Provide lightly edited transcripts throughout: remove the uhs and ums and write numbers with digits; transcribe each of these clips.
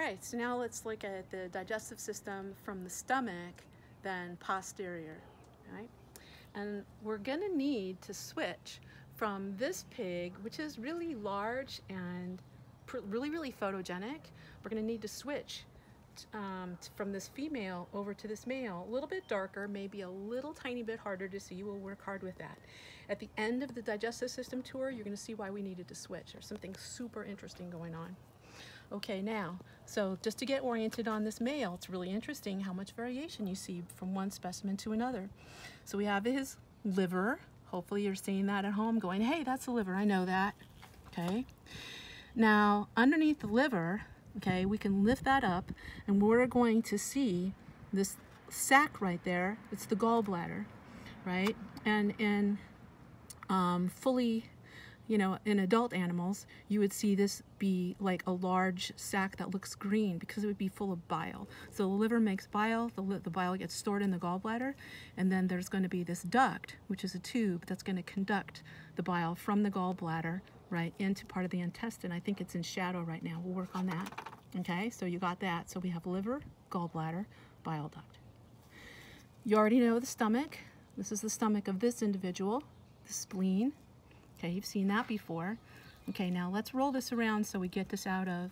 right, so now let's look at the digestive system from the stomach, then posterior, right? And we're gonna need to switch from this pig, which is really large and really photogenic. We're gonna need to switch from this female over to this male, a little bit darker, maybe a little tiny bit harder to see. We'll work hard with that. At the end of the digestive system tour, you're gonna see why we needed to switch. There's something super interesting going on. Okay, now, so just to get oriented on this male, it's really interesting how much variation you see from one specimen to another. So we have his liver. Hopefully you're seeing that at home going, hey, that's the liver, I know that, okay? Now, underneath the liver, okay, we can lift that up and we're going to see this sac right there. It's the gallbladder, right? And in fully, you know, in adult animals, you would see this be like a large sac that looks green because it would be full of bile. So the liver makes bile, the bile gets stored in the gallbladder, and then there's going to be this duct, which is a tube that's going to conduct the bile from the gallbladder, right, into part of the intestine. I think it's in shadow right now. We'll work on that. Okay, so you got that. So we have liver, gallbladder, bile duct. You already know the stomach. This is the stomach of this individual, the spleen. Okay, you've seen that before. Okay, now let's roll this around so we get this out of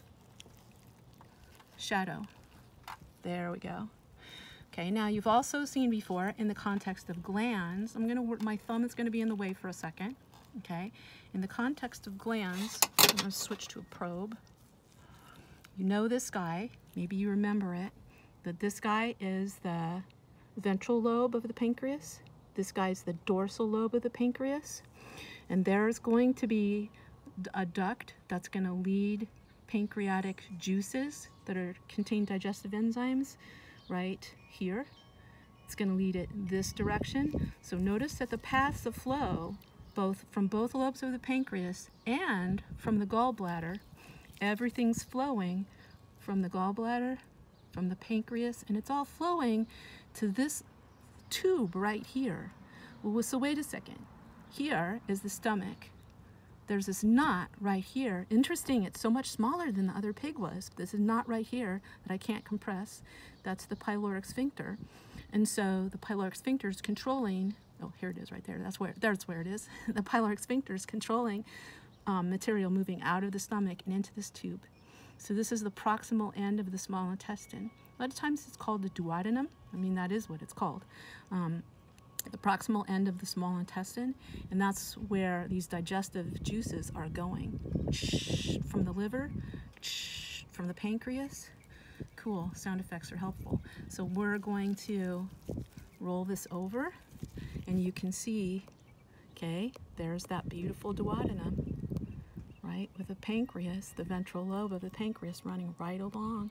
shadow. There we go. Okay, now you've also seen before in the context of glands, my thumb is gonna be in the way for a second. Okay, in the context of glands, I'm gonna switch to a probe. You know this guy, maybe you remember it, that this guy is the ventral lobe of the pancreas. This guy's the dorsal lobe of the pancreas. And there's going to be a duct that's going to lead pancreatic juices that contain digestive enzymes right here. It's going to lead it this direction. So notice that the paths of flow, from both lobes of the pancreas and from the gallbladder, everything's flowing from the gallbladder, from the pancreas, and it's all flowing to this tube right here. Well, so wait a second. Here is the stomach. There's this knot right here. Interesting, it's so much smaller than the other pig was. This is knot right here that I can't compress. That's the pyloric sphincter. And so the pyloric sphincter is controlling, oh, here it is right there. That's where it is. The pyloric sphincter is controlling material moving out of the stomach and into this tube. So this is the proximal end of the small intestine. A lot of times it's called the duodenum. I mean, that is what it's called. The proximal end of the small intestine, and that's where these digestive juices are going. From the liver, from the pancreas. Cool, sound effects are helpful. So we're going to roll this over, and you can see, okay, there's that beautiful duodenum, right, with the pancreas, the ventral lobe of the pancreas running right along.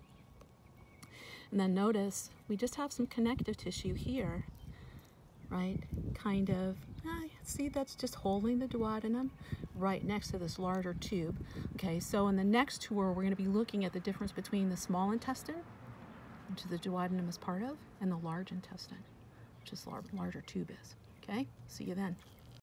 And then notice, we just have some connective tissue here, right, kind of, see, that's just holding the duodenum right next to this larger tube. Okay, so in the next tour, we're going to be looking at the difference between the small intestine, which the duodenum is part of, and the large intestine, which this larger tube is. Okay, see you then.